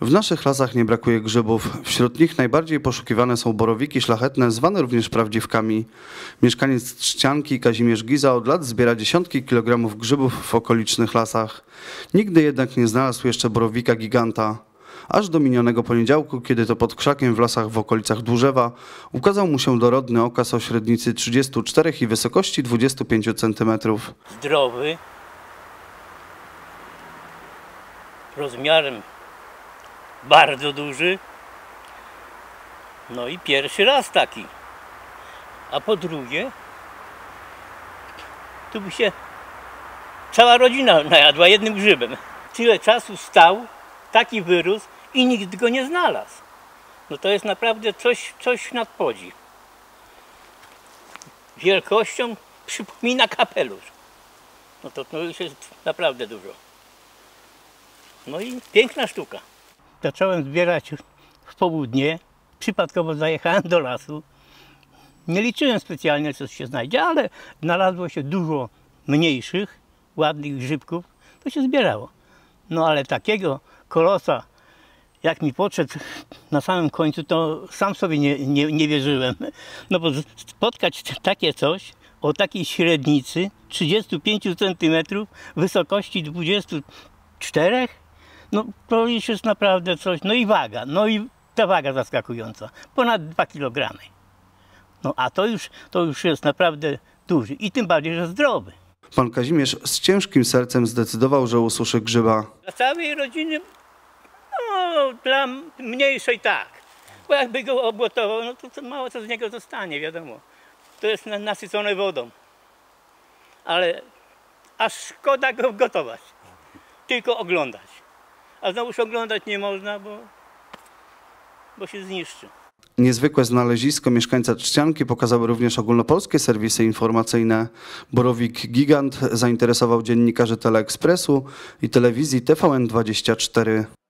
W naszych lasach nie brakuje grzybów. Wśród nich najbardziej poszukiwane są borowiki szlachetne, zwane również prawdziwkami. Mieszkaniec Trzcianki Kazimierz Giza od lat zbiera dziesiątki kilogramów grzybów w okolicznych lasach. Nigdy jednak nie znalazł jeszcze borowika giganta. Aż do minionego poniedziałku, kiedy to pod krzakiem w lasach w okolicach Dłużewa ukazał mu się dorodny okaz o średnicy 34 i wysokości 25 cm. Zdrowy, rozmiarem bardzo duży, no i pierwszy raz taki. A po drugie, tu by się cała rodzina najadła jednym grzybem. Tyle czasu stał, taki wyrósł i nikt go nie znalazł. No to jest naprawdę coś nad podziw. Wielkością przypomina kapelusz. No to już jest naprawdę dużo. No i piękna sztuka. Zacząłem zbierać w południe. Przypadkowo zajechałem do lasu. Nie liczyłem specjalnie, co się znajdzie, ale znalazło się dużo mniejszych, ładnych grzybków. To się zbierało. No ale takiego kolosa, jak mi podszedł na samym końcu, to sam sobie nie wierzyłem. No bo spotkać takie coś o takiej średnicy 35 cm, wysokości 24, no to już jest naprawdę coś. No i waga, no i ta waga zaskakująca, ponad 2 kg. No a to już jest naprawdę duży i tym bardziej, że zdrowy. Pan Kazimierz z ciężkim sercem zdecydował, że ususzy grzyba. Dla całej rodziny, no dla mniejszej tak. Bo jakby go obłotował, no to mało co z niego zostanie, wiadomo. To jest nasycone wodą. Ale aż szkoda go gotować. Tylko oglądać. A znowuż oglądać nie można, bo się zniszczy. Niezwykłe znalezisko mieszkańca Trzcianki pokazały również ogólnopolskie serwisy informacyjne. Borowik gigant zainteresował dziennikarzy Teleekspresu i telewizji TVN24.